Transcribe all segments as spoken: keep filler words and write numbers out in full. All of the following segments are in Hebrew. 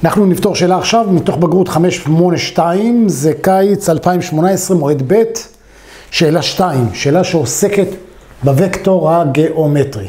אנחנו נפתור שאלה עכשיו מתוך בגרות חמש שמונה שתיים, זה קיץ אלפיים שמונה עשרה, מועד ב', שאלה שתיים, שאלה שעוסקת בווקטור הגיאומטרי.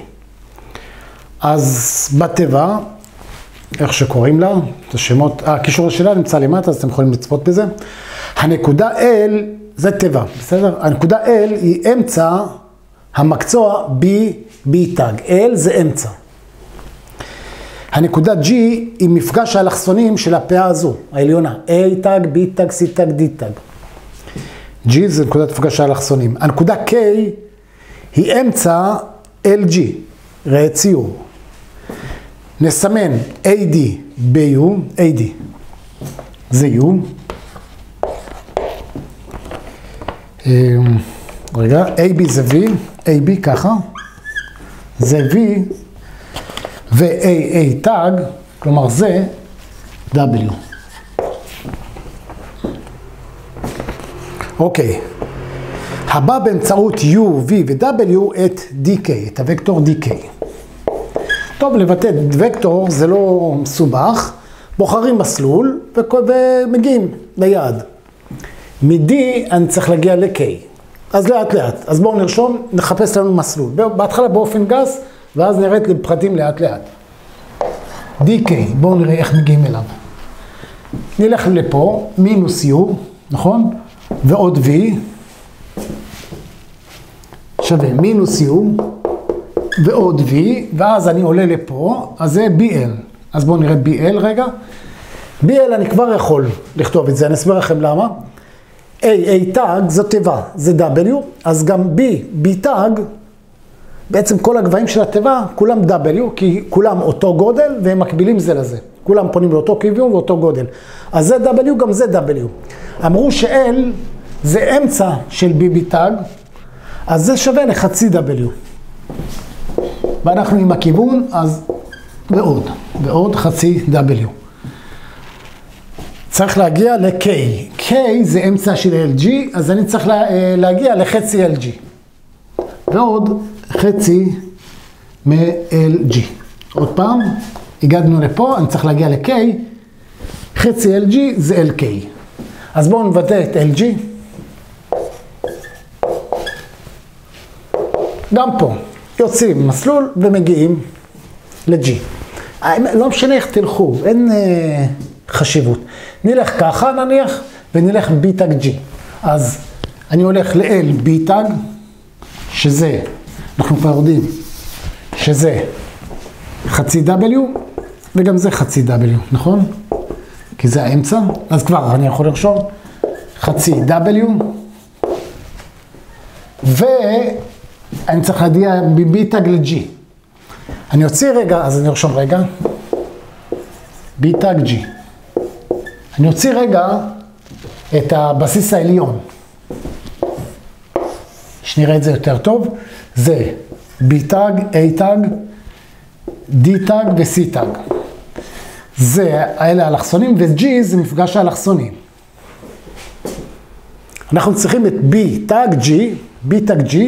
אז בתיבה, איך שקוראים לה, את השמות, הקישור לשאלה נמצא למטה, אז אתם יכולים לצפות בזה. הנקודה L, זה תיבה, בסדר? הנקודה L היא אמצע המקצוע B, B תג. L זה אמצע. הנקודה G היא מפגש האלכסונים של הפאה הזו, העליונה. A תג, B תג, C תג, D תג. G זה נקודת מפגש האלכסונים. הנקודה K היא אמצע L G, ראה ציור. נסמן A D ב-U, A D זה U. רגע, A B זה V, A B ככה, זה V, ו-A A תג, כלומר זה W. אוקיי, הבא באמצעות U, V ו-W את D K, את הוקטור D K. טוב, לבטא וקטור זה לא מסובך, בוחרים מסלול ומגיעים ליעד. מ-D אני צריך להגיע ל-K, אז לאט לאט. אז בואו נרשום, נחפש לנו מסלול. בהתחלה באופן גס, ואז נראית לפרטים לאט לאט. D K, בואו נראה איך מגיעים אליו. נלך לפה, מינוס U, נכון? ועוד V, שווה מינוס U, ועוד V, ואז אני עולה לפה, אז זה B L. אז בואו נראה B L רגע. B L אני כבר יכול לכתוב את זה, אני אסביר לכם למה. A, A תג, זו תיבה, זה W, אז גם B, B תג, בעצם כל הגבהים של התיבה, כולם W, כי כולם אותו גודל והם מקבילים זה לזה. כולם פונים לאותו כיוון ואותו גודל. אז זה W, גם זה W. אמרו ש-L זה אמצע של B, B תג, אז זה שווה לחצי W. ואנחנו עם הכיוון, אז ועוד, ועוד חצי W. צריך להגיע ל-K. K זה אמצע של L G, אז אני צריך לה, להגיע לחצי L G. ועוד חצי מ-L G. עוד פעם, הגענו לפה, אני צריך להגיע ל-K. חצי L G זה L K. אז בואו נבטא את L G. גם פה, יוצאים מסלול ומגיעים ל-G. לא משנה איך תלכו, אין אה, חשיבות. נלך ככה נניח, ונלך B תג G. אז אני הולך ל-L B תג, שזה, אנחנו כבר יודעים, שזה חצי W, וגם זה חצי W, נכון? כי זה האמצע, אז כבר אני יכול לרשום חצי W, ואני צריך להגיע ב-B תג ל-G. אני אוציא רגע, אז אני ארשום רגע, B תג G. אני אוציא רגע את הבסיס העליון. שנראה את זה יותר טוב. זה B תג, A תג, D תג ו-C תג. זה האלה האלכסונים, ו-G זה מפגש האלכסונים. אנחנו צריכים את B תג G, B תג G.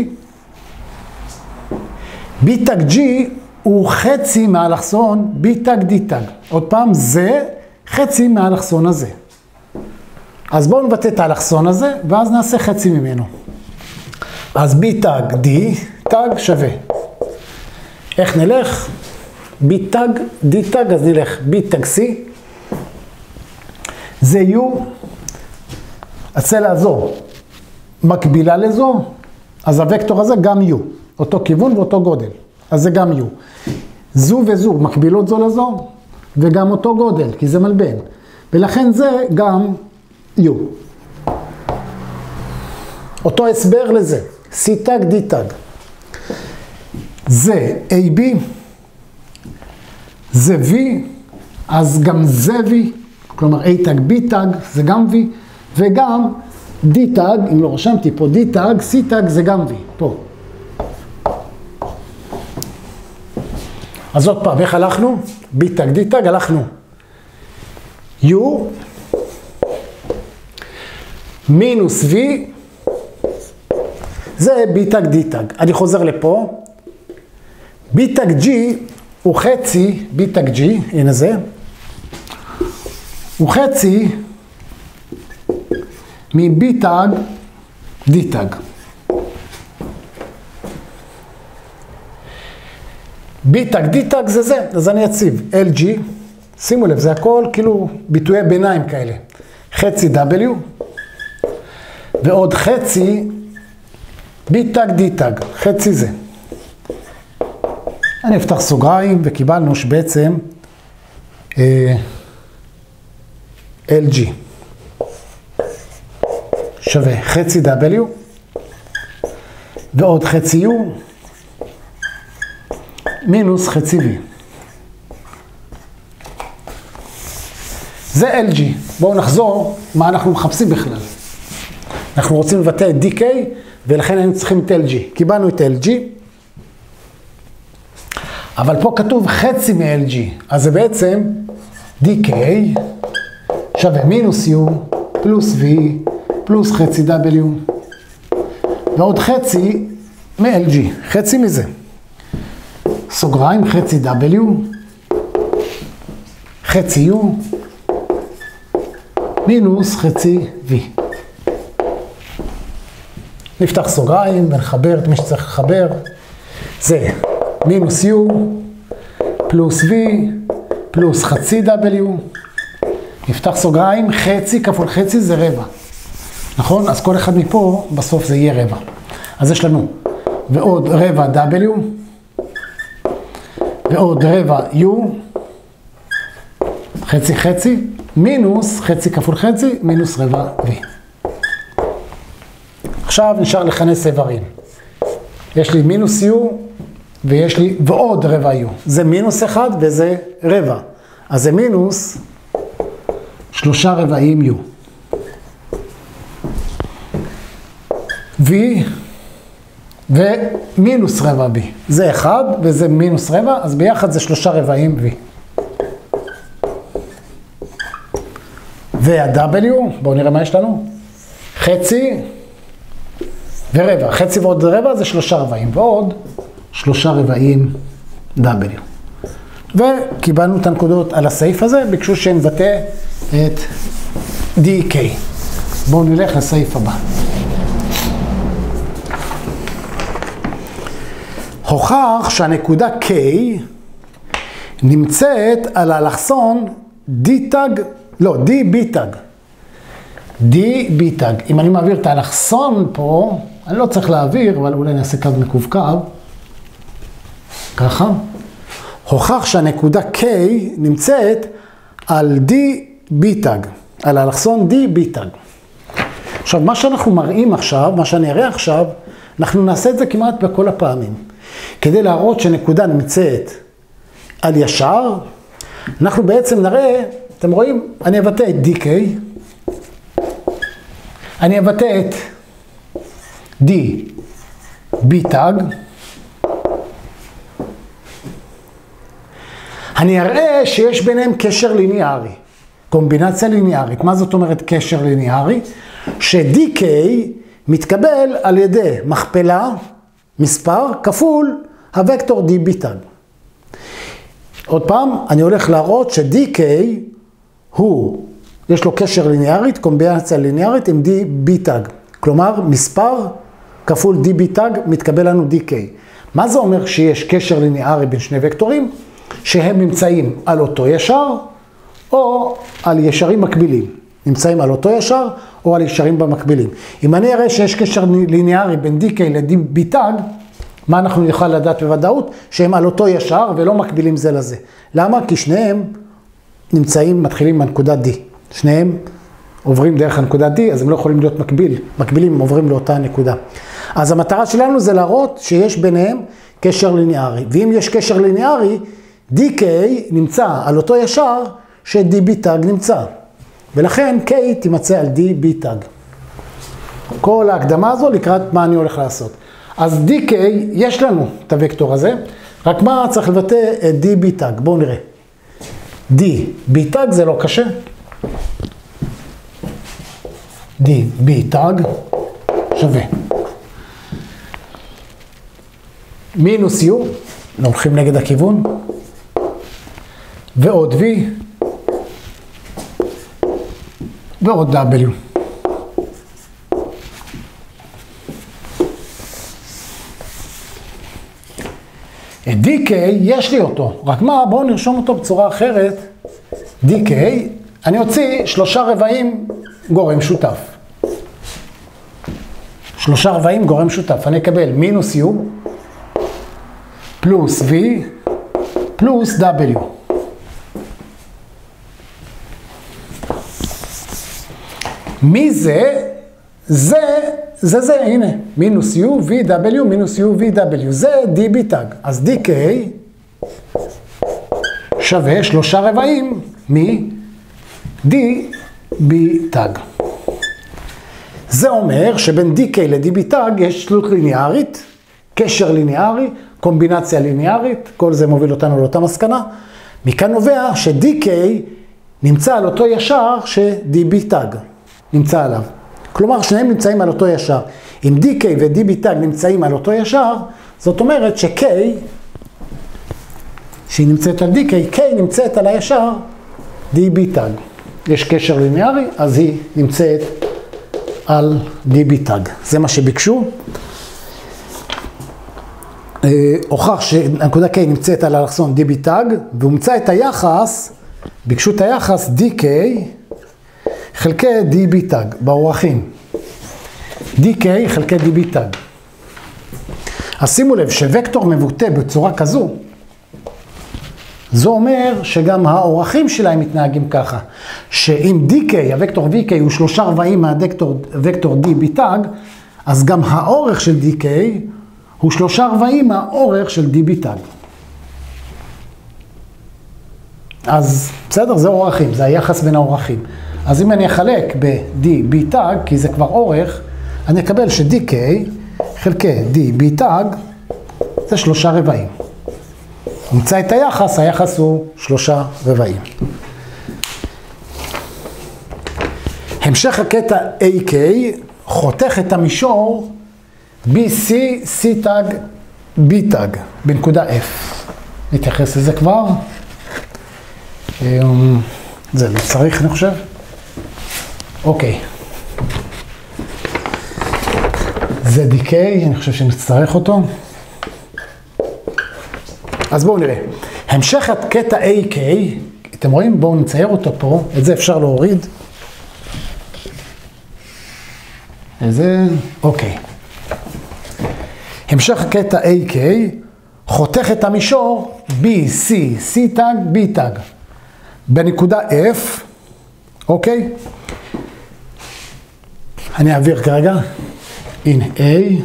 B תג G הוא חצי מהאלכסון B תג D תג. עוד פעם, זה חצי מהאלכסון הזה. אז בואו נבטא את האלכסון הזה, ואז נעשה חצי ממנו. אז B תג D תג שווה. איך נלך? B תג D תג, אז נלך B תג C. זה U. הצלע הזו מקבילה לזו, אז הוקטור הזה גם U. אותו כיוון ואותו גודל. אז זה גם U. זו וזו מקבילות זו לזו, וגם אותו גודל, כי זה מלבן. ולכן זה גם U. אותו הסבר לזה. C תג, D תג. זה A B, זה V, אז גם זה V, כלומר A תג, B תג, זה גם V, וגם D תג, אם לא רשמתי פה D תג, C תג זה גם V, פה. אז עוד פעם, איך הלכנו? B תג, D תג, הלכנו. U, מינוס V, זה B תג D תג. אני חוזר לפה. B תג G הוא חצי B תג G, הנה זה. הוא חצי מ-B tag D tag. B tag D tag זה זה, אז אני אציב L G, שימו לב, זה הכל כאילו ביטויי ביניים כאלה. חצי W ועוד חצי B tag D tag, חצי זה. אני אפתח סוגריים וקיבלנו שבעצם אה, L G שווה חצי W ועוד חצי U מינוס חצי V. זה L G. בואו נחזור מה אנחנו מחפשים בכלל. אנחנו רוצים לבטא את D K ולכן היינו צריכים את L G. קיבלנו את L G, אבל פה כתוב חצי מ-L G, אז זה בעצם D K שווה מינוס U פלוס V פלוס חצי W ועוד חצי מ-L G, חצי מזה. סוגריים חצי W, חצי U, מינוס חצי V. נפתח סוגריים ונחבר את מי שצריך לחבר. זה מינוס U, פלוס V, פלוס חצי W. נפתח סוגריים, חצי כפול חצי זה רבע. נכון? אז כל אחד מפה בסוף זה יהיה רבע. אז יש לנו ועוד רבע W, ועוד רבע U, חצי חצי, מינוס חצי כפול חצי, מינוס רבע V. עכשיו נשאר לכנס איברים. יש לי מינוס U ויש לי ועוד רבע U. זה מינוס אחד וזה רבע. אז זה מינוס שלושה רבעים U. V ומינוס רבע B. זה אחד וזה מינוס רבע, אז ביחד זה שלושה רבעים V. וה-W, בואו נראה מה יש לנו. חצי ורבע. חצי ועוד רבע זה שלושה רבעים, ועוד שלושה רבעים W. וקיבלנו את הנקודות על הסעיף הזה, ביקשו שנבטא את D K. בואו נלך לסעיף הבא. הוכח שהנקודה K נמצאת על האלכסון D tag, לא, D B tag. D B tag. אם אני מעביר את האלכסון פה, אני לא צריך להעביר, אבל אולי נעשה קו מקווקו. ככה. הוכח שהנקודה K נמצאת על D B tag, על האלכסון D B tag. עכשיו, מה שאנחנו מראים עכשיו, מה שאני אראה עכשיו, אנחנו נעשה את זה כמעט בכל הפעמים. כדי להראות שנקודה נמצאת על ישר, אנחנו בעצם נראה, אתם רואים, אני אבטא את D K, אני אבטא את D B tag, אני אראה שיש ביניהם קשר ליניארי, קומבינציה ליניארית. מה זאת אומרת קשר ליניארי? ש-D K מתקבל על ידי מכפלה, מספר, כפול הוקטור D B tag. עוד פעם, אני הולך להראות ש-D K הוא, יש לו קשר ליניארית, קומבינציה ליניארית עם D B tag. כלומר, מספר כפול D B tag מתקבל לנו D K. מה זה אומר שיש קשר ליניארי בין שני וקטורים? שהם נמצאים על אותו ישר, או על ישרים מקבילים. נמצאים על אותו ישר, או על ישרים במקבילים. אם אני אראה שיש קשר ליניארי בין D K ל-D B tag, מה אנחנו נוכל לדעת בוודאות? שהם על אותו ישר ולא מקבילים זה לזה. למה? כי שניהם נמצאים, מתחילים בנקודה D. שניהם עוברים דרך הנקודה D, אז הם לא יכולים להיות מקביל. מקבילים הם עוברים לאותה נקודה. אז המטרה שלנו זה להראות שיש ביניהם קשר ליניארי. ואם יש קשר ליניארי, D K נמצא על אותו ישר ש-D B tag נמצא. ולכן K תימצא על D B tag. כל ההקדמה הזו לקראת מה אני הולך לעשות. אז D K, יש לנו את הוקטור הזה, רק מה צריך לבטא את D B tag. בואו נראה. D B tag זה לא קשה. D B tag שווה. מינוס U, הולכים נגד הכיוון, ועוד V, ועוד W. את די קיי יש לי אותו, רק מה, בואו נרשום אותו בצורה אחרת. די קיי, אני אוציא שלושה רבעים גורם שותף. שלושה רבעים גורם שותף, אני אקבל מינוס U פלוס V פלוס W. מי זה? זה, זה זה, הנה, מינוס U, V, W, מינוס U, V, W, זה D B tag. אז די קיי שווה שלושה רבעים מ-D B tag. זה אומר שבין די קיי ל-D B tag יש תלות ליניארית, קשר ליניארי, קומבינציה ליניארית, כל זה מוביל אותנו לאותה מסקנה. מכאן נובע ש-די קיי נמצא על אותו ישר ש-D B tag נמצא עליו. כלומר, שניהם נמצאים על אותו ישר. אם די קיי ו-D B tag נמצאים על אותו ישר, זאת אומרת ש-K, שהיא נמצאת על די קיי, K נמצאת על הישר D B tag. יש קשר ליניארי, אז היא נמצאת על D B tag. זה מה שביקשו. הוכח שהנקודה K נמצאת על האלכסון D B tag, והומצא את היחס, ביקשו את היחס די קיי חלקי D B tag, באורכים. די קיי חלקי D B tag. אז שימו לב שווקטור מבוטא בצורה כזו, זה אומר שגם האורכים שלהם מתנהגים ככה. שאם די קיי, הוקטור וי קיי הוא שלושה רבעים מהוקטור D B tag, אז גם האורך של די קיי הוא שלושה רבעים מהאורך של D B tag. אז בסדר, זה אורכים, זה היחס בין האורכים. אז אם אני אחלק ב-D B tag, כי זה כבר אורך, אני אקבל ש-די קיי חלקי D B tag זה שלושה רבעים. נמצא את היחס, היחס הוא שלושה רבעים. המשך הקטע איי קיי חותך את המישור בי סי, C tag, B tag בנקודה F. נתייחס לזה כבר. זה לא צריך, אני חושב. אוקיי. זה די קיי, אני חושב שנצטרך אותו. אז בואו נראה. המשך הקטע איי קיי, אתם רואים? בואו נצייר אותו פה. את זה אפשר להוריד. איזה... אוקיי. המשך הקטע איי קיי חותך את המישור בי סי, C tag, B tag. בנקודה F, אוקיי? אני אעביר כרגע. הנה, A.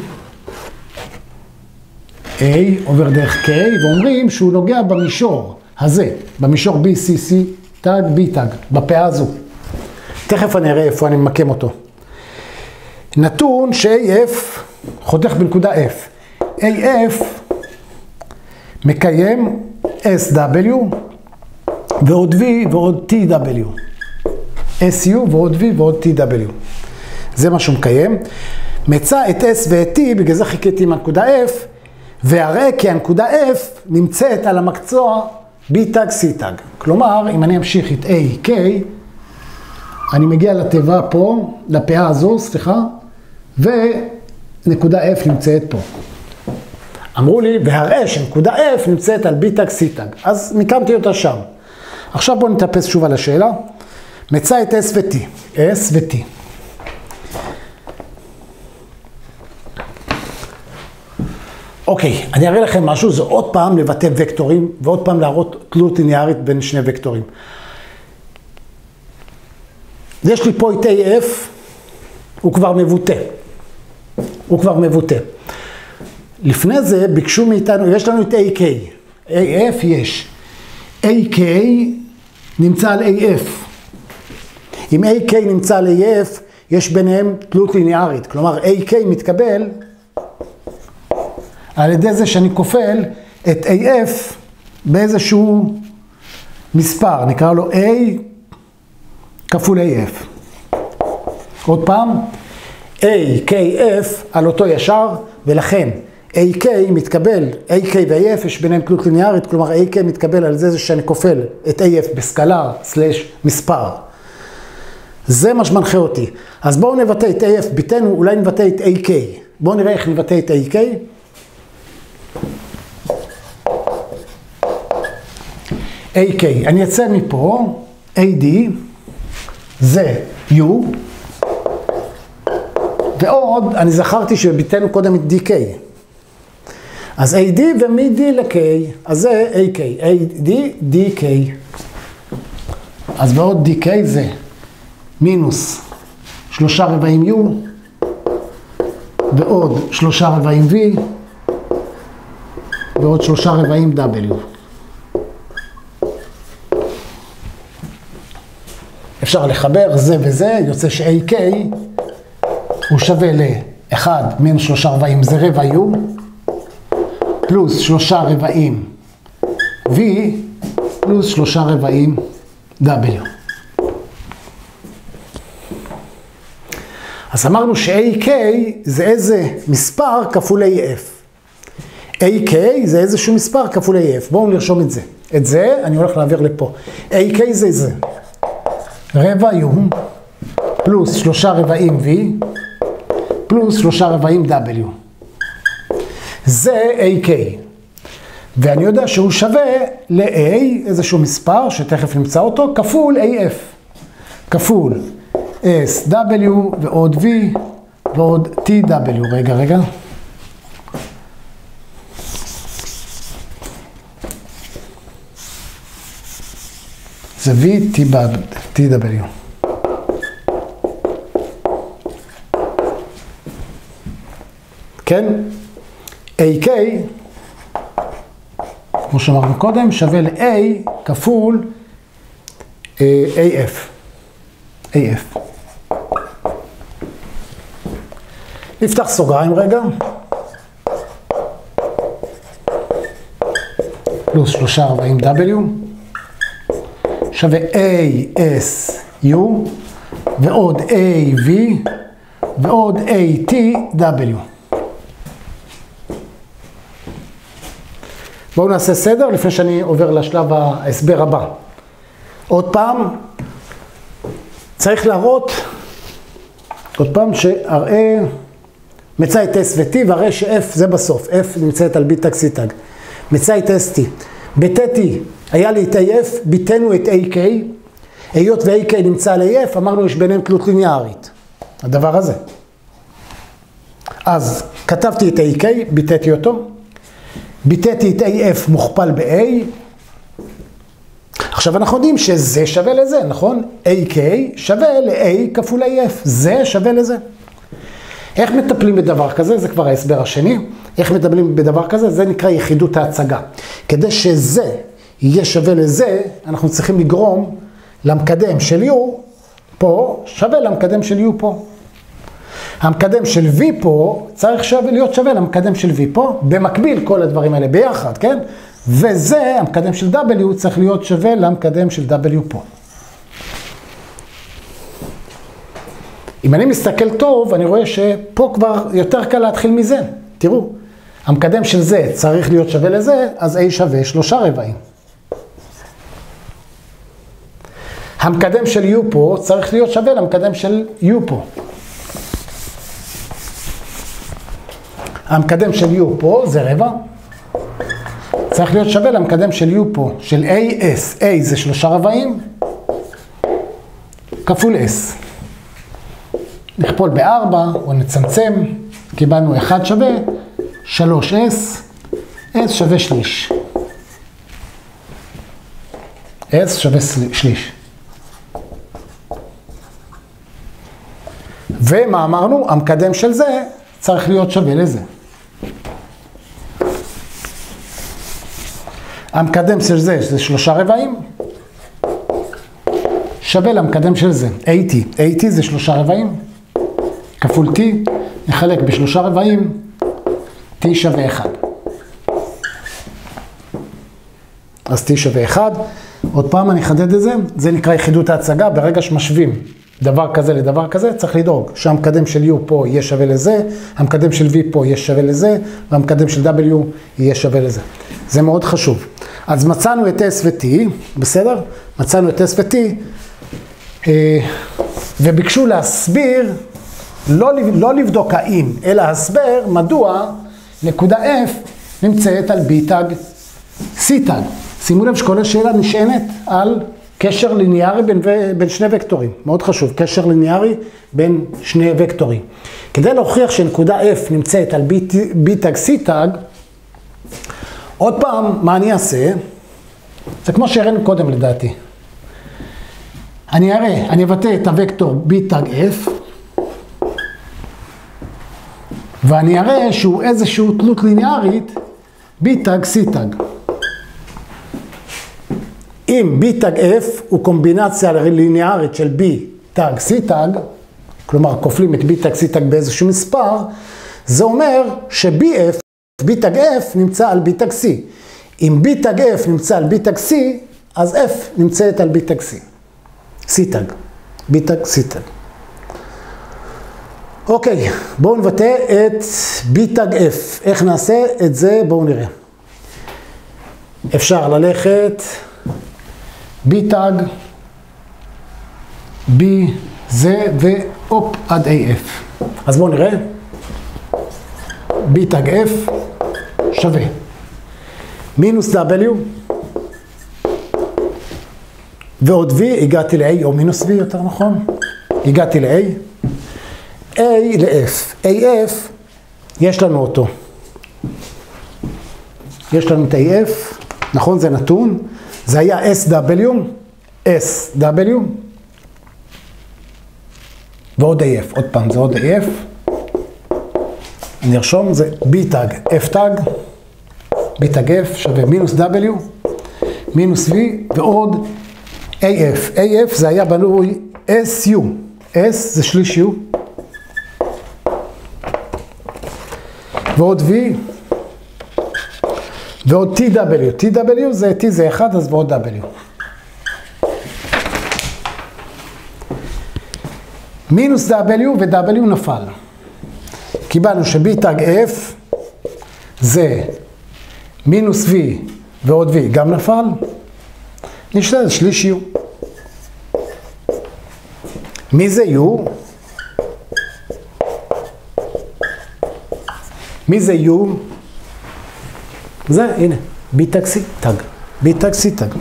A עובר דרך K, ואומרים שהוא נוגע במישור הזה, במישור בי סי, C tag, B tag, בפאה הזו. תכף אני אראה איפה אני ממקם אותו. נתון ש-איי אף חותך בנקודה F. איי אף מקיים אס דאבליו ועוד V ועוד טי דאבליו. אס יו ועוד V ועוד טי דאבליו. זה מה שהוא מקיים. מצא את S ואת T, בגלל זה חיכיתי עם הנקודה F, והראה כי הנקודה F נמצאת על המקצוע B tag, C tag. כלומר, אם אני אמשיך את A, K, אני מגיע לתיבה פה, לפאה הזו, סליחה, ונקודה F נמצאת פה. אמרו לי, והראה שנקודה F נמצאת על B tag, C tag. אז מיקמתי אותה שם. עכשיו בואו נתאפס שוב על השאלה. מצא את S ו-T. S ו-T. אוקיי, אני אראה לכם משהו, זה עוד פעם לבטא וקטורים, ועוד פעם להראות תלות ליניארית בין שני וקטורים. יש לי פה את איי אף, הוא כבר מבוטא. הוא כבר מבוטא. לפני זה ביקשו מאיתנו, יש לנו את איי קיי. איי אף יש. איי קיי נמצא על איי אף. אם איי קיי נמצא על איי אף, יש ביניהם תלות ליניארית. כלומר, איי קיי מתקבל על ידי זה שאני כופל את איי אף באיזשהו מספר. נקרא לו A כפול איי אף. עוד פעם, איי קיי אף על אותו ישר, ולכן איי קיי מתקבל, איי קיי ו-איי אף יש ביניהם תלות ליניארית, כלומר איי קיי מתקבל על זה שאני כופל את איי אף בסקלר סלש מספר זה מה שמנחה אותי. אז בואו נבטא את A F ביתנו, אולי נבטא את A K. בואו נראה איך נבטא את A K. A K, אני אצא מפה, A D, זה U, ועוד, אני זכרתי שביתנו קודם את D K. אז A D ומ-D ל-K, אז זה A K, A D, D K. אז ועוד D K זה מינוס שלושה רבעים U, ועוד שלושה רבעים V, ועוד שלושה רבעים W. אפשר לחבר זה וזה, יוצא ש-A K הוא שווה ל-אחד מינוס שלושה רבעים, זה רבע U, פלוס שלושה רבעים V, פלוס שלושה רבעים W. אז אמרנו ש-A K זה איזה מספר כפול A F. A K זה איזשהו מספר כפול A F. בואו נרשום את זה. את זה אני הולך להעביר לפה. A K זה זה. רבע U פלוס שלושה רבעים V פלוס שלושה רבעים W. זה A K. ואני יודע שהוא שווה ל-A, איזשהו מספר שתכף נמצא אותו, כפול A F. כפול S W ועוד V ועוד T W. רגע, רגע. זה V T W. כן? A K, כמו שאמרנו קודם, שווה ל-A כפול A F. A F. נפתח סוגריים רגע. פלוס שלושה רבעים W. שווה A S U ועוד A V ועוד A T W. בואו נעשה סדר לפני שאני עובר לשלב ההסבר הבא. עוד פעם, צריך להראות, עוד פעם שהראה, מצא את S ו-T והראה ש-F זה בסוף. F נמצאת על ביט טקסיטג. מצא את S T. ב-T היה לי את A F, ביטנו את A K. היות ו-A K נמצא על A F, אמרנו יש ביניהם תלות ליניארית. הדבר הזה. אז כתבתי את A K, ביטאתי אותו. ביטאתי את A F מוכפל ב-A. עכשיו אנחנו יודעים שזה שווה לזה, נכון? A K שווה ל-A כפול A F. זה שווה לזה. איך מטפלים בדבר כזה? זה כבר ההסבר השני. איך מטפלים בדבר כזה? זה נקרא יחידות ההצגה. כדי שזה יהיה שווה לזה, אנחנו צריכים לגרום למקדם של U פה שווה למקדם של U פה. המקדם של V פה צריך שווה, להיות שווה למקדם של V פה, במקביל כל הדברים האלה ביחד, כן? וזה, המקדם של W צריך להיות שווה למקדם של W פה. אם אני מסתכל טוב, אני רואה שפה כבר יותר קל להתחיל מזה. תראו, המקדם של זה צריך להיות שווה לזה, אז A שווה שלושה רבעים. המקדם של U פה צריך להיות שווה למקדם של U פה. המקדם של U פה זה רבע. צריך להיות שווה למקדם של U פה, של A S. A זה שלושה רבעים, כפול S. נכפול בארבע, או נצמצם, קיבלנו אחד שווה, שלוש S, S שווה שליש. S שווה שליש. ומה אמרנו? המקדם של זה צריך להיות שווה לזה. המקדם של זה, זה שלושה רבעים, שווה למקדם של זה, A T. A T זה שלושה רבעים, כפול T, נחלק בשלושה רבעים, T שווה אחד. אז T שווה אחד. עוד פעם אני אחדד את זה, זה נקרא יחידות ההצגה. ברגע שמשווים דבר כזה לדבר כזה, צריך לדאוג שהמקדם של U פה יהיה שווה לזה, המקדם של V פה יהיה שווה לזה, והמקדם של W יהיה שווה לזה. זה מאוד חשוב. אז מצאנו את S ו-T, בסדר? מצאנו את S ו-T. וביקשו להסביר, לא, לא לבדוק האם, אלא הסבר מדוע נקודה F נמצאת על B תג C תג. שימו לב שכל השאלה נשענת על קשר ליניארי בין, בין שני וקטורים. מאוד חשוב, קשר ליניארי בין שני וקטורים. כדי להוכיח שנקודה F נמצאת על B, B תג C תג, עוד פעם, מה אני אעשה? זה כמו שהראינו קודם לדעתי. אני אראה, אני אבטא את הוקטור B תג F, ואני אראה שהוא איזשהו תלות ליניארית B תג C תג. אם B תג F הוא קומבינציה ליניארית של B תג C תג, כלומר כופלים את B תג C תג באיזשהו מספר, זה אומר ש-B F, B תג F נמצא על B תג C. אם B תג F נמצא על B תג C, אז F נמצאת על B תג C. C תג. B תג C תג. אוקיי, בואו נבטא את B תג F. איך נעשה את זה? בואו נראה. אפשר ללכת B תג, B זה ואופ עד A F. אז בואו נראה. B תג F שווה מינוס W ועוד V, הגעתי ל-A, או מינוס V יותר נכון, הגעתי ל-A, A ל-F, A F, יש לנו אותו, יש לנו את A F, נכון זה נתון, זה היה S W, S W, ועוד A F, עוד פעם זה עוד A F, אני ארשום, זה B תג, F תג, B תג F שווה מינוס W, מינוס V, ועוד A F. A F זה היה בנוי S U. S זה שליש U. ועוד V. ועוד T W. T W זה T זה אחד, אז ועוד W. מינוס W ו-W נפל. קיבלנו ש-B תג F זה מינוס V ועוד V גם נפל. נשתדל שליש U. מי זה U? מי זה U? זה, הנה, B תג C תג. B תג C תג.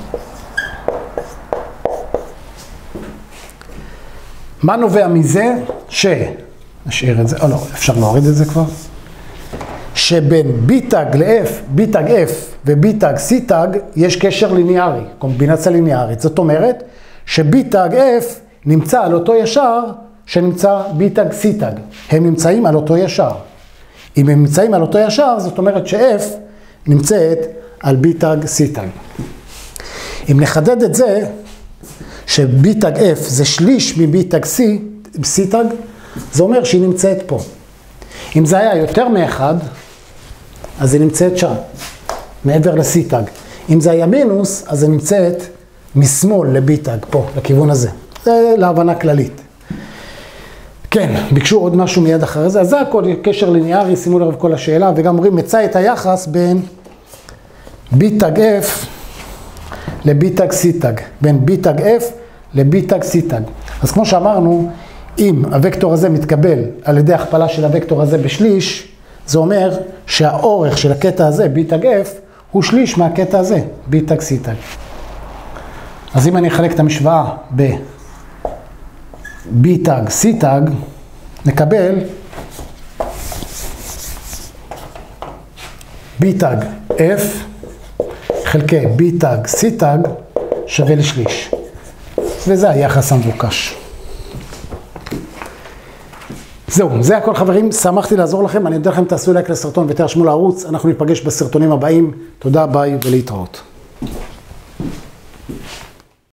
מה נובע מזה? ש... נשאיר את זה, או לא, אפשר להוריד את זה כבר. שבין B תג ל-F, B תג F ו-B תג C תג יש קשר ליניארי, קומבינציה ליניארית. זאת אומרת ש-B תג F נמצא על אותו ישר שנמצא B תג C תג. הם נמצאים על אותו ישר. אם הם נמצאים על אותו ישר, זאת אומרת ש-F נמצאת על B תג C תג. אם נחדד את זה, ש-B תג F זה שליש מ-B תג C, C תג, זה אומר שהיא נמצאת פה. אם זה היה יותר מאחד, אז היא נמצאת שם, מעבר ל-C תג. אם זה היה מינוס, אז היא נמצאת משמאל ל-B תג, פה, לכיוון הזה. זה להבנה כללית. כן, ביקשו עוד משהו מיד אחרי זה, אז זה הכל קשר ליניארי, שימו לרב כל השאלה, וגם אומרים, מצא את היחס בין B תג F ל-B תג C תג, בין B תג F ל-B תג C תג. אז כמו שאמרנו, אם הוקטור הזה מתקבל על ידי הכפלה של הוקטור הזה בשליש, זה אומר שהאורך של הקטע הזה, B תג F, הוא שליש מהקטע הזה, B תג C תג. אז אם אני אחלק את המשוואה ב-B תג C תג, נקבל B תג F חלקי B תג C תג שווה לשליש. וזה היחס המבוקש. זהו, זה הכל חברים, שמחתי לעזור לכם, אני יודע לכם תעשו לייק לסרטון ותרשמו לערוץ, אנחנו ניפגש בסרטונים הבאים, תודה, ביי ולהתראות.